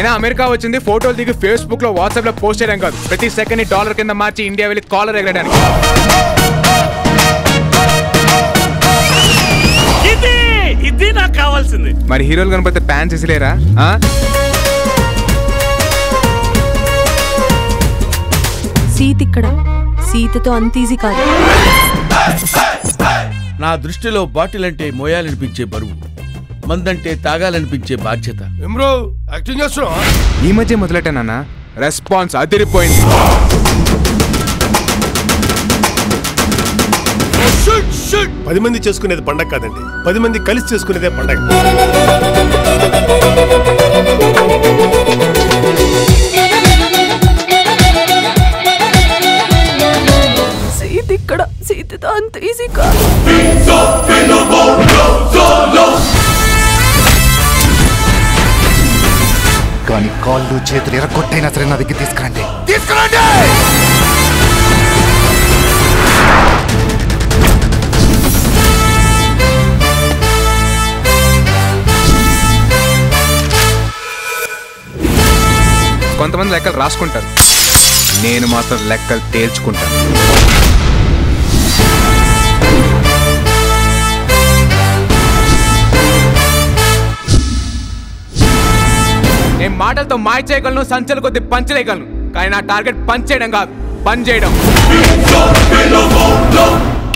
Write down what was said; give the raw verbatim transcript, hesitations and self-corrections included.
అయినా అమెరికా వచ్చింది ఫోటోలు దిగి ఫేస్బుక్ లో వాట్సాప్ లో పోస్ట్ చేయడం కాదు, ప్రతి సెకండ్ డాలర్ కింద మార్చి ఇండియా వెళ్ళి కాలర్ ఎగరడానికి. ఇది ఇది నాకు కావాల్సింది. మరి హీరోలు కనపడితే ప్యాన్స్ ఇసిలేరా? సీత ఇక్కడ, సీతతో అంత ఈజీ కాదు. నా దృష్టిలో బాటిల్ అంటే మోయాలనిపించే బరువు, మందంటే తాగాలనిపించే బాధ్యత. ఈ మధ్య మొదలెట్టానన్నా, రెస్పాన్స్ అదిరిపోయింది. పది మంది చేసుకునేది పండగ కాదండి, పది మంది కలిసి చేసుకునేదే పండగ. సీత ఇక్కడ, సీతతో అంత ఈజీ కాదు. కానీ కాళ్ళు చేతులు ఎరగొట్టైనా సరే నా దగ్గర తీసుకురండి, తీసుకురండి. కొంతమంది లెక్కలు రాసుకుంటారు, నేను మాత్రం లెక్కలు తేల్చుకుంటాను. నేను మాటలతో మాయ చేయగలను, సంచల కొద్ది పంచలేయగలను, కానీ నా టార్గెట్ పంచ్ చేయడం కాదు, పని చేయడం.